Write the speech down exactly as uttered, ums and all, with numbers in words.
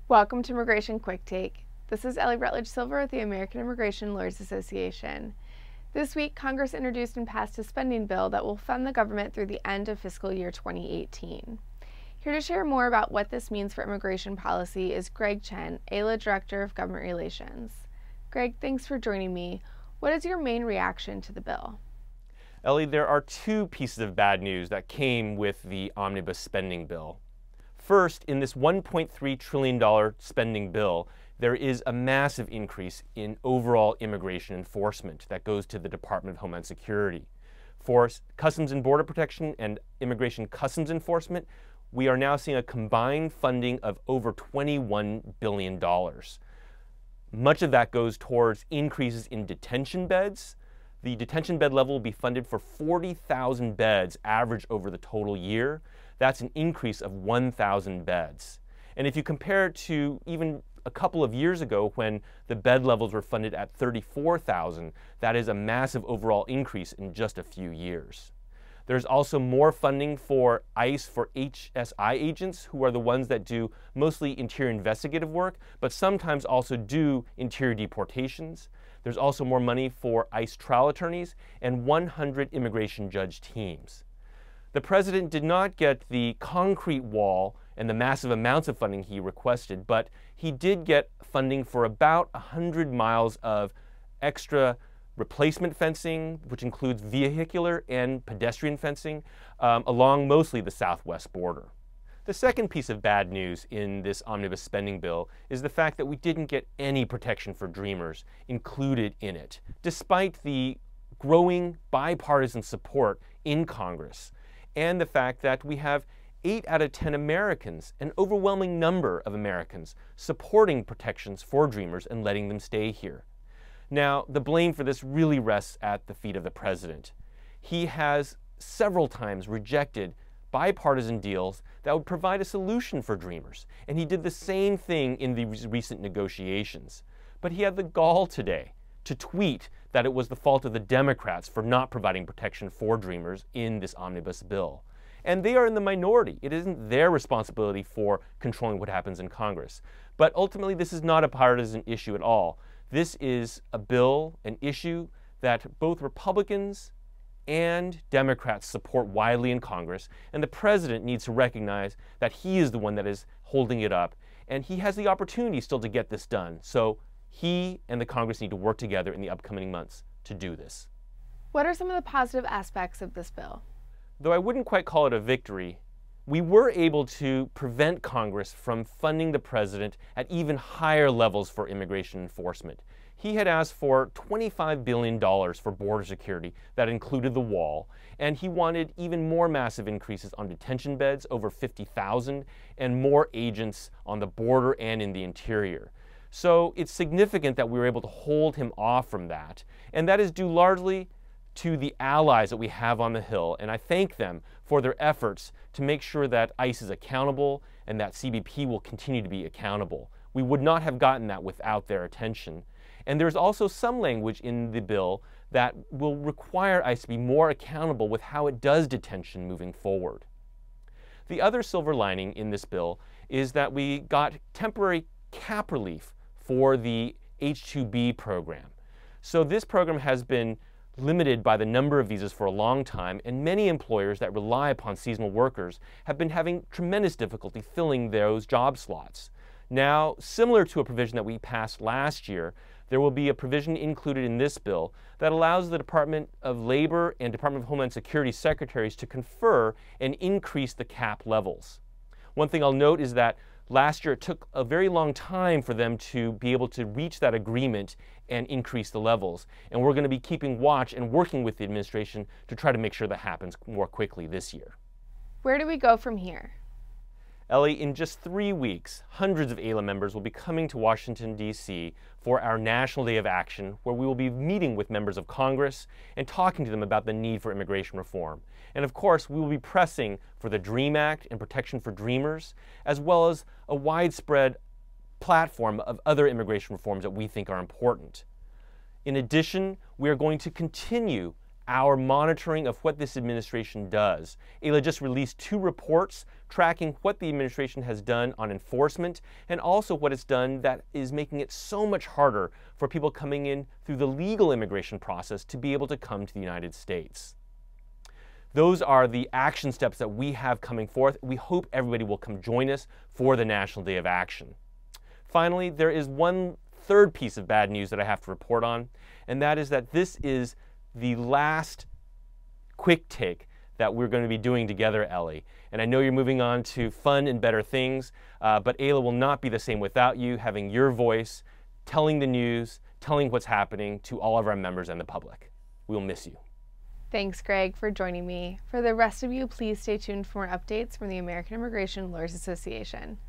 Welcome to Immigration Quicktake. This is Ellie Rutledge Silver with the American Immigration Lawyers Association. This week, Congress introduced and passed a spending bill that will fund the government through the end of fiscal year twenty eighteen. Here to share more about what this means for immigration policy is Greg Chen, A I L A Director of Government Relations. Greg, thanks for joining me. What is your main reaction to the bill? Ellie, there are two pieces of bad news that came with the Omnibus spending bill. First, in this one point three trillion dollars spending bill, there is a massive increase in overall immigration enforcement that goes to the Department of Homeland Security. For Customs and Border Protection and Immigration Customs Enforcement, we are now seeing a combined funding of over twenty-one billion dollars. Much of that goes towards increases in detention beds. The detention bed level will be funded for forty thousand beds average over the total year. That's an increase of one thousand beds. And if you compare it to even a couple of years ago when the bed levels were funded at thirty-four thousand, that is a massive overall increase in just a few years. There's also more funding for ICE for H S I agents, who are the ones that do mostly interior investigative work, but sometimes also do interior deportations. There's also more money for ICE trial attorneys and one hundred immigration judge teams. The president did not get the concrete wall and the massive amounts of funding he requested, but he did get funding for about one hundred miles of extra replacement fencing, which includes vehicular and pedestrian fencing, um, along mostly the southwest border. The second piece of bad news in this omnibus spending bill is the fact that we didn't get any protection for Dreamers included in it, despite the growing bipartisan support in Congress, and the fact that we have eight out of ten Americans, an overwhelming number of Americans, supporting protections for Dreamers and letting them stay here. Now, the blame for this really rests at the feet of the president. He has several times rejected bipartisan deals that would provide a solution for Dreamers, and he did the same thing in the recent negotiations. But he had the gall today to tweet that it was the fault of the Democrats for not providing protection for Dreamers in this omnibus bill. And they are in the minority. It isn't their responsibility for controlling what happens in Congress. But ultimately, this is not a partisan issue at all. This is a bill, an issue that both Republicans and Democrats support widely in Congress, and the president needs to recognize that he is the one that is holding it up, and he has the opportunity still to get this done. So he and the Congress need to work together in the upcoming months to do this. What are some of the positive aspects of this bill? Though I wouldn't quite call it a victory, we were able to prevent Congress from funding the president at even higher levels for immigration enforcement. He had asked for twenty-five billion dollars for border security that included the wall, and he wanted even more massive increases on detention beds, over fifty thousand, and more agents on the border and in the interior. So it's significant that we were able to hold him off from that, and that is due largely to the allies that we have on the Hill, and I thank them for their efforts to make sure that ICE is accountable and that C B P will continue to be accountable. We would not have gotten that without their attention. And there's also some language in the bill that will require ICE to be more accountable with how it does detention moving forward. The other silver lining in this bill is that we got temporary cap relief for the H two B program. So this program has been limited by the number of visas for a long time, and many employers that rely upon seasonal workers have been having tremendous difficulty filling those job slots. Now, similar to a provision that we passed last year, there will be a provision included in this bill that allows the Department of Labor and Department of Homeland Security secretaries to confer and increase the cap levels. One thing I'll note is that last year it took a very long time for them to be able to reach that agreement and increase the levels. And we're going to be keeping watch and working with the administration to try to make sure that happens more quickly this year. Where do we go from here? Ellie, in just three weeks, hundreds of A I L A members will be coming to Washington, D C for our National Day of Action, where we will be meeting with members of Congress and talking to them about the need for immigration reform. And of course, we will be pressing for the DREAM Act and protection for Dreamers, as well as a widespread platform of other immigration reforms that we think are important. In addition, we are going to continue our monitoring of what this administration does. A I L A just released two reports tracking what the administration has done on enforcement and also what it's done that is making it so much harder for people coming in through the legal immigration process to be able to come to the United States. Those are the action steps that we have coming forth. We hope everybody will come join us for the National Day of Action. Finally, there is one third piece of bad news that I have to report on, and that is that this is the last Quicktake that we're going to be doing together, Ellie. And I know you're moving on to fun and better things, uh, but A I L A will not be the same without you having your voice, telling the news, telling what's happening to all of our members and the public. We'll miss you. Thanks, Greg, for joining me. For the rest of you, please stay tuned for more updates from the American Immigration Lawyers Association.